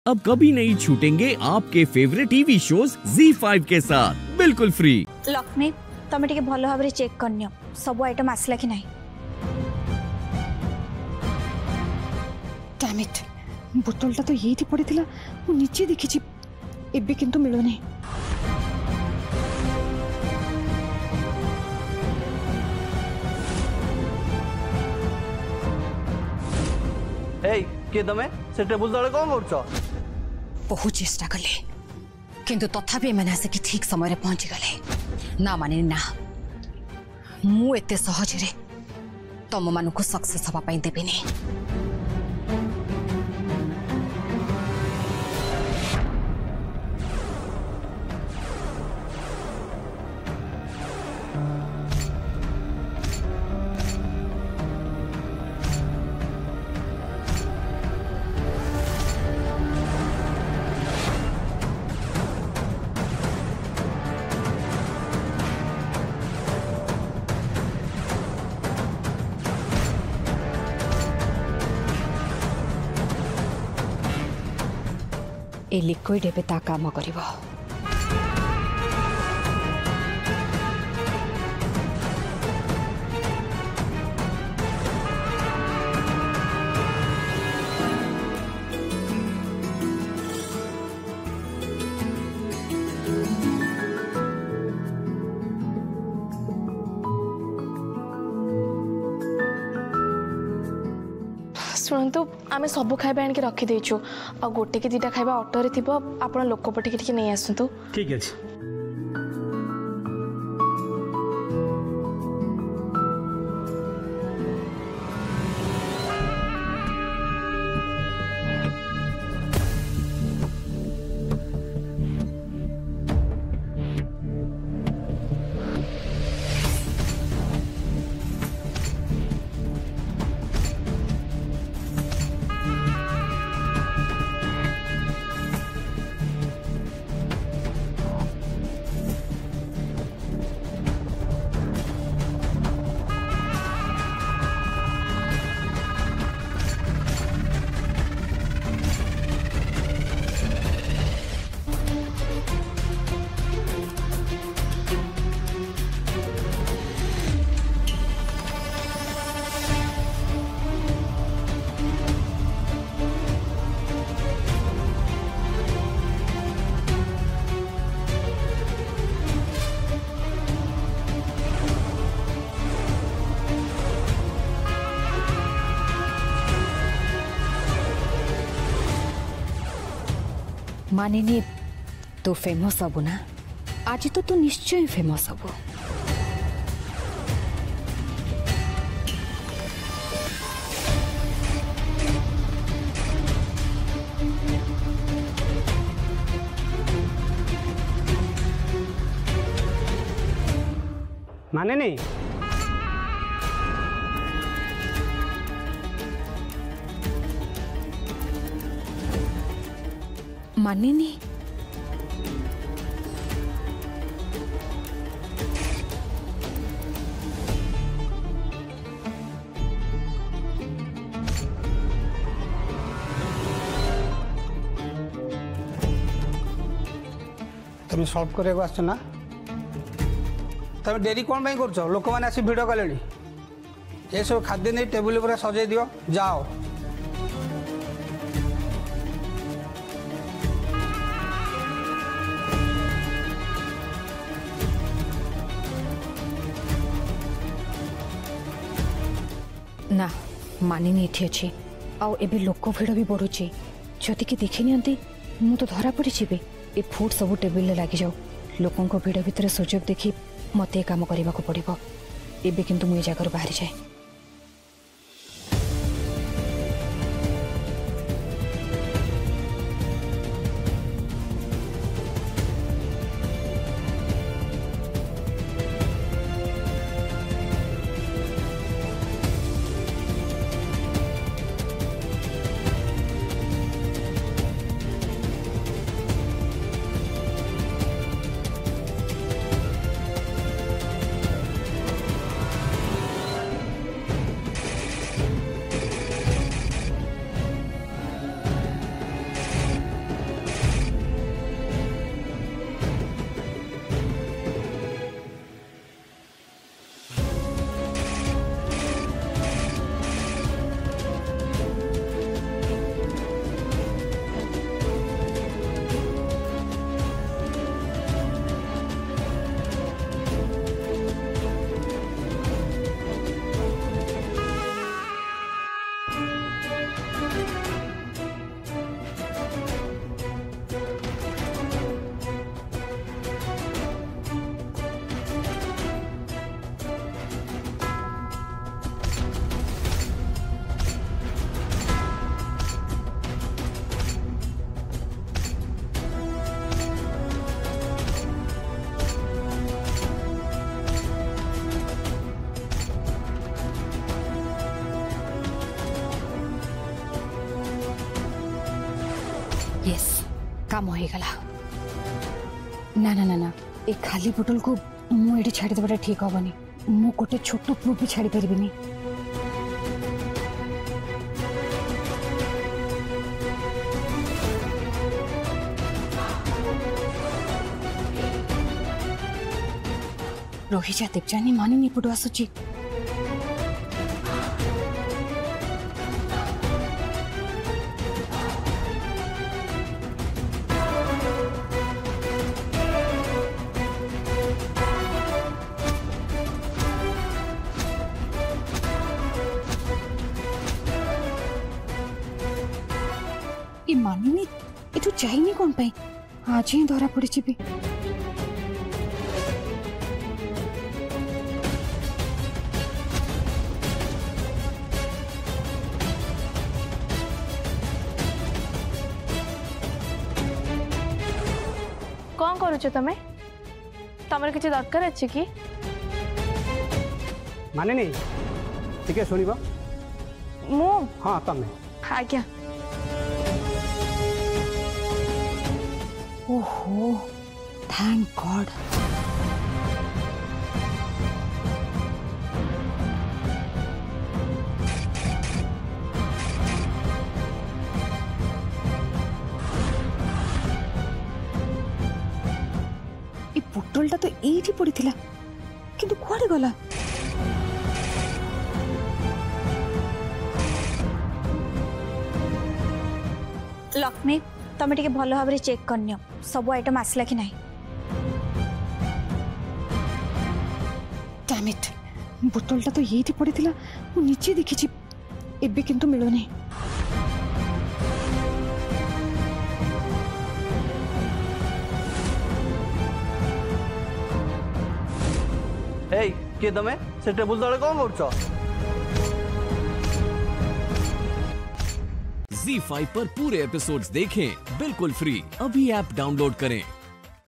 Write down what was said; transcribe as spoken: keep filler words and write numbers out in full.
अब कभी नहीं छूटेंगे आपके favourite TV shows Zee five के साथ बिल्कुल फ्री। लक्ष्मी तमे टिके भलो भाबरे चेक करनियो सब आइटम आसला कि नहीं। डैम इट बोतलटा तो ये पड़ीला मु नीचे देखी एबे किंतु मिलुनी। ए के तमे से टेबल तले कोन करछो? बहुत चेष्टा कले किंतु तथापि मैंने आसिक ठीक समय पहुंची गले ना माने ना मु एते सहज रे तम मानकु सक्सेस हवा पई देबिनी। ए लिक्विड एबे ता काम करिवो। शुणु आम सब खाଇବା आनिक रखिदेचु आ गोटे कि दुटा खाଇବା ऑटो रे थिबो आपण लोक पटिके टिके नहीं आसंतु। ठीक अछि। मानिनी तू फेमस हबु ना आज तो तू निश्चय फेमस हबु। माने नहीं मानिनी तुम सल्व करने को आस ना तुम डेरी कौन कर लोक मैंने आसी भिड़ कले ये सब खाद्य नहीं टेबुल पर सजे दियो जाओ। ना मानिनी एठी अच्छी आउ एबे लोक भिड़ भी बढ़ुची जदि कि देखी नियंती मु तो धरा पड़ी जीवे ए फूड सब टेबल ले लगी जाऊ लोकों को भिड़ भितर सुजोग देखी मते काम करने को पड़ो एबे किंतु मु ए जगह बाहरी जाए। यस काम हो गला ना ना ना ना ए खाली बोतल को मु एठी छाड़ी देबा ठीक होबनी मु गोटे छोट प्रूफ भी छाड़ी परिबिनी रोहिजा देवजानी मानी नहीं पड़ो आसुची ये मानिनी एठू चाहिए कौन पाई आज ही धरा पड़ी भी कौन करुଛ तमे तमर किछि दरकार अछि कि माने नहीं टिके सुनिबो मु हाँ तमे आज्ञा ओहो थैंक गॉड ये बोतलटा तो एठी पड़ीथिला किंतु कुआडे गला लक्ष्मी तमें टिके भल भाव चेक करनियो सब आइटम आसला कि नहीं डैम इट बोतलटा तो एठी पड़ीथिला मु नीचे देखिछि एबे किंतु मिलुनी ए किए तमे से टेबुल तले कौन करछ ज़ी फाइव पर पूरे एपिसोड्स देखें बिल्कुल फ्री। अभी ऐप डाउनलोड करें।